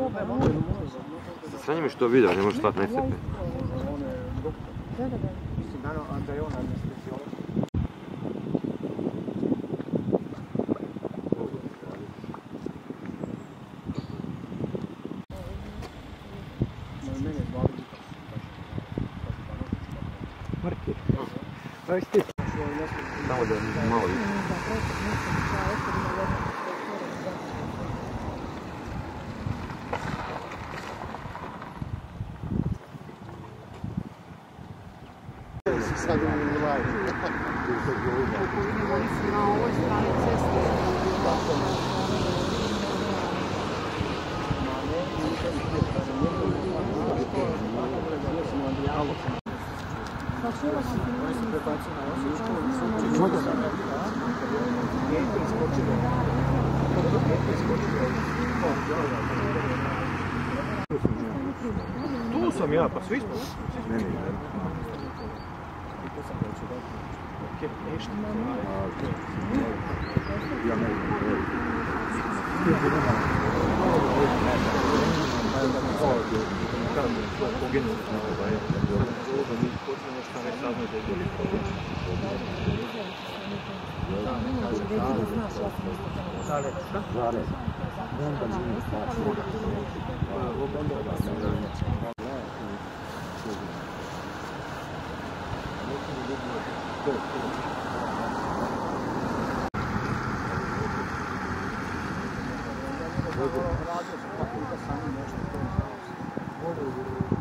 Sranje mi što video, ne može stati najcepne. Marki. Daj ti. Samo da malo vidi. Sad u live. Oni su na ovoj strani ceste. Tu sam ja, pa svi smo. Ja ne Radio se kako da sami nešto to.